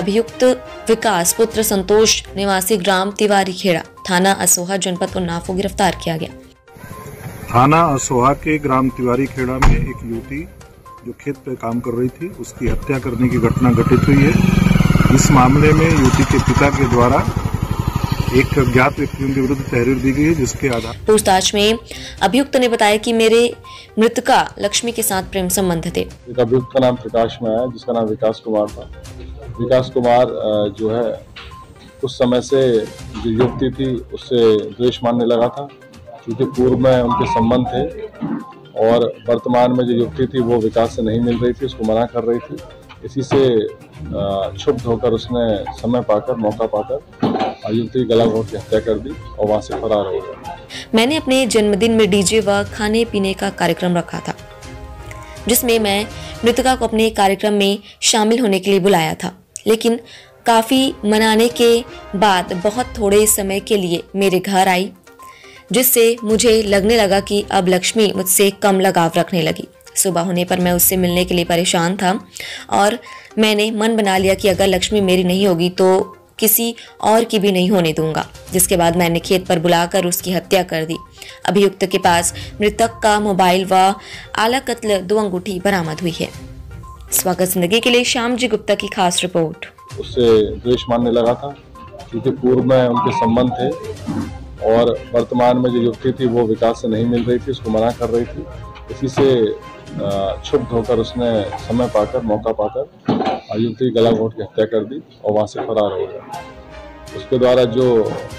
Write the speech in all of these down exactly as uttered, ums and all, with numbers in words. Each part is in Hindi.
अभियुक्त विकास पुत्र संतोष निवासी ग्राम तिवारी खेड़ा थाना असोहा जनपद उन्नाव को गिरफ्तार किया गया। थाना असोहा के ग्राम तिवारी खेड़ा में एक युवती जो खेत पे काम कर रही थी उसकी हत्या करने की घटना घटित हुई है। इस मामले में युवती के पिता के द्वारा एक ज्ञात व्यक्तियों के विरुद्ध तहरीर दी गई है, जिसके आधार पूछताछ में अभियुक्त ने बताया कि मेरे मृतका लक्ष्मी के साथ प्रेम संबंध थे। एक अभियुक्त का नाम प्रकाश में आया जिसका नाम विकास कुमार था। विकास कुमार जो है कुछ समय से जो युवती थी उससे द्वेष मानने लगा था, क्योंकि पूर्व में उनके संबंध थे और वर्तमान में जो युवती थी वो विकास से नहीं मिल रही थी, उसको मना कर रही थी। इसी से क्षुब्ध होकर उसने समय पाकर मौका पाकर युवती गला घोंट की हत्या कर दी और वहां से फरार हो गया। मैंने अपने जन्मदिन में डीजे व खाने पीने का कार्यक्रम रखा था, जिसमें मैं मृतका को अपने कार्यक्रम में शामिल होने के लिए बुलाया था, लेकिन काफी मनाने के बाद बहुत थोड़े समय के लिए मेरे घर आई, जिससे मुझे लगने लगा कि अब लक्ष्मी मुझसे कम लगाव रखने लगी। सुबह होने पर मैं उससे मिलने के लिए परेशान था और मैंने मन बना लिया कि अगर लक्ष्मी मेरी नहीं होगी तो किसी और की भी नहीं होने दूंगा, जिसके बाद मैंने खेत पर बुलाकर उसकी हत्या कर दी। अभियुक्त के पास मृतक का मोबाइल व आला कत्ल दो अंगूठी बरामद हुई है। स्वागत जिंदगी के लिए श्याम जी गुप्ता की खास रिपोर्ट। उससे द्वेष मानने लगा था, क्योंकि पूर्व में उनके संबंध थे और वर्तमान में जो युवती थी वो विकास से नहीं मिल रही थी, उसको मना कर रही थी। इसी से क्षुब्ध होकर उसने समय पाकर मौका पाकर युवती गला घोंट की हत्या कर दी और वहां से फरार हो गया। उसके द्वारा जो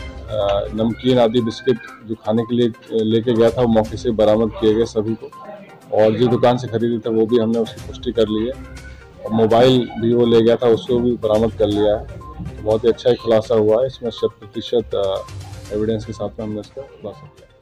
नमकीन आदि बिस्किट जो खाने के लिए लेके गया था वो मौके से बरामद किए गए सभी को, और जो दुकान से खरीदे थे वो भी हमने उसकी पुष्टि कर ली है और मोबाइल भी वो ले गया था उसको भी बरामद कर लिया है। तो बहुत ही अच्छा ही खुलासा हुआ है। इसमें शत प्रतिशत एविडेंस के साथ में हमने इसका खुलासा किया।